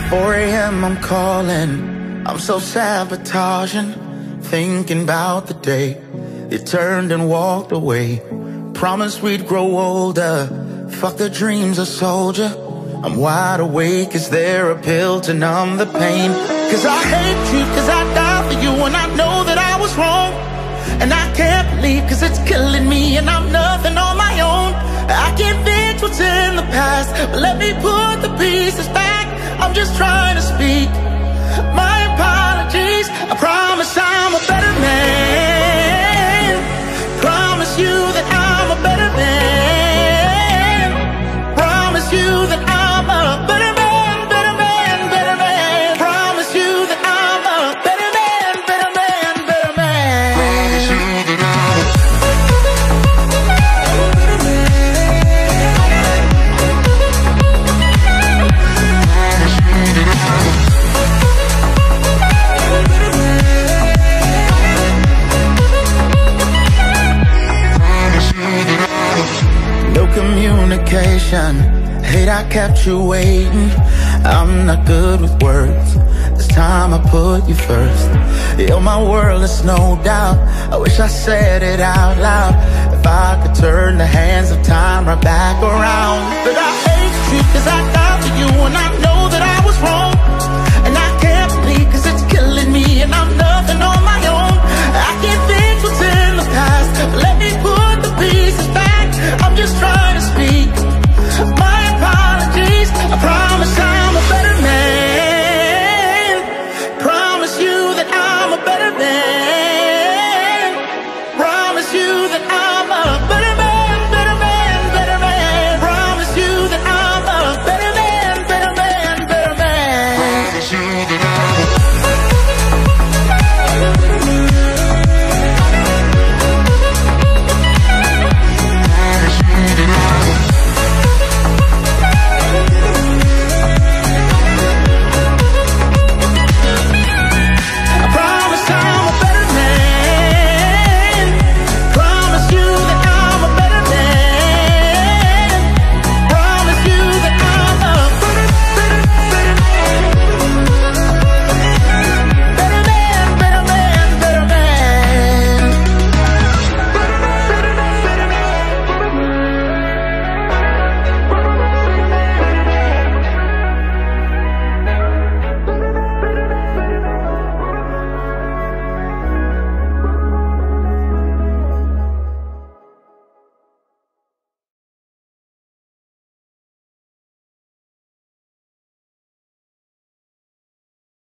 4 a.m. I'm calling, I'm self-sabotaging, thinking about the day you turned and walked away. Promised we'd grow older, fuck the dreams of soldier. I'm wide awake, is there a pill to numb the pain? Cause I hate you, cause I died for you, and I know that I was wrong. And I can't believe, cause it's killing me, and I'm nothing on my own. I can't fix what's in the past, but let me put the pieces back. I'm just trying to speak my apologies. I promise I'm a better man. Promise you that I'm a better man. Promise you that I'm a better man, better man, better man. Promise you that I'm a better man, better man, better man. Promise you that I'm a better man. No communication, hate I kept you waiting. I'm not good with words, this time I put you first. You're my world, there's no doubt, I wish I said it out loud. If I could turn the hands of time right back around. But I hate you cause I died for you, and I know that I was wrong.